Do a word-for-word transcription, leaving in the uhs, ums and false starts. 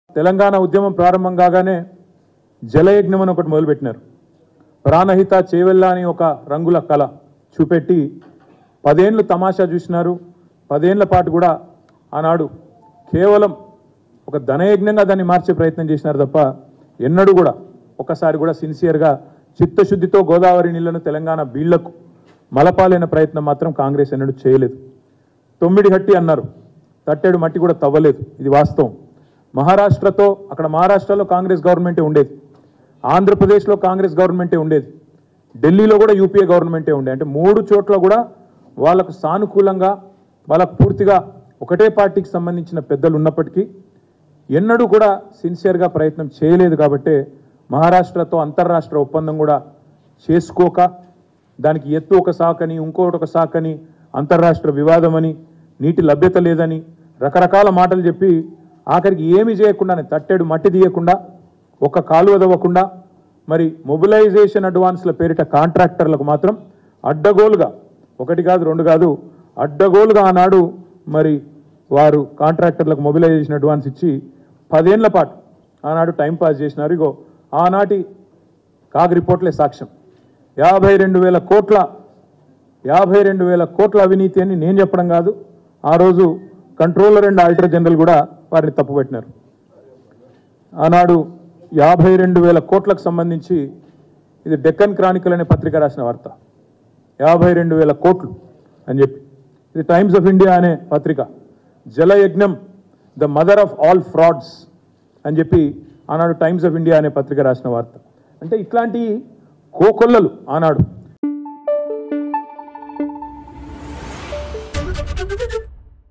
తెలంగాణ ఉద్యమం ప్రారంభం కాగానే జలయజ్ఞం అని ఒకటి మొదలుపెట్టినారు. ప్రాణహిత చేవెళ్ళ అని ఒక రంగుల కళ చూపెట్టి పదేళ్ళు తమాషా చూసినారు. పదేళ్ల పాటు కూడా ఆనాడు కేవలం ఒక ధనయజ్ఞంగా దాన్ని మార్చే ప్రయత్నం చేసినారు తప్ప ఎన్నడూ కూడా ఒకసారి కూడా సిన్సియర్గా చిత్తశుద్ధితో గోదావరి నీళ్లను తెలంగాణ బీళ్లకు మలపాలైన ప్రయత్నం మాత్రం కాంగ్రెస్ ఎన్నడూ చేయలేదు. తొమ్మిది హట్టి అన్నారు, తట్టెడు మట్టి కూడా తవ్వలేదు. ఇది వాస్తవం. మహారాష్ట్రతో అక్కడ మహారాష్ట్రలో కాంగ్రెస్ గవర్నమెంటే ఉండేది, ఆంధ్రప్రదేశ్లో కాంగ్రెస్ గవర్నమెంటే ఉండేది, ఢిల్లీలో కూడా యూపీఏ గవర్నమెంటే ఉండేది. అంటే మూడు చోట్ల కూడా వాళ్ళకు సానుకూలంగా వాళ్ళకు పూర్తిగా ఒకటే పార్టీకి సంబంధించిన పెద్దలు ఉన్నప్పటికీ ఎన్నడూ కూడా సిన్సియర్గా ప్రయత్నం చేయలేదు. కాబట్టే మహారాష్ట్రతో అంతర్రాష్ట్ర ఒప్పందం కూడా చేసుకోక దానికి ఎత్తు ఒక సాకని ఇంకోటి ఒక సాకని అంతర్రాష్ట్ర వివాదమని నీటి లభ్యత లేదని రకరకాల మాటలు చెప్పి ఆఖరికి ఏమి చేయకుండానే తట్టెడు మట్టి తీయకుండా ఒక కాలువ దవ్వకుండా మరి మొబిలైజేషన్ అడ్వాన్స్ల పేరిట కాంట్రాక్టర్లకు మాత్రం అడ్డగోలుగా ఒకటి కాదు రెండు కాదు అడ్డగోలుగా ఆనాడు మరి వారు కాంట్రాక్టర్లకు మొబిలైజేషన్ అడ్వాన్స్ ఇచ్చి పదేళ్ల పాటు ఆనాడు టైంపాస్ చేసినారు. ఇగో ఆనాటి కాగ్ రిపోర్ట్లే సాక్ష్యం. యాభై రెండు వేల కోట్ల యాభై రెండు వేల కోట్ల అవినీతి అని నేను చెప్పడం కాదు, ఆ రోజు కంట్రోలర్ అండ్ ఆడిటర్ జనరల్ కూడా వారిని తప్పుపట్టినారు. ఆనాడు యాభై రెండు వేల కోట్లకు సంబంధించి ఇది డెక్కన్ క్రానికల్ అనే పత్రిక రాసిన వార్త. యాభై రెండు వేల కోట్లు అని చెప్పి ఇది టైమ్స్ ఆఫ్ ఇండియా అనే పత్రిక Jalayagnam the mother of all frauds అని చెప్పి ఆనాడు టైమ్స్ ఆఫ్ ఇండియా అనే పత్రిక రాసిన వార్త. అంటే ఇట్లాంటి కోకొల్లలు ఆనాడు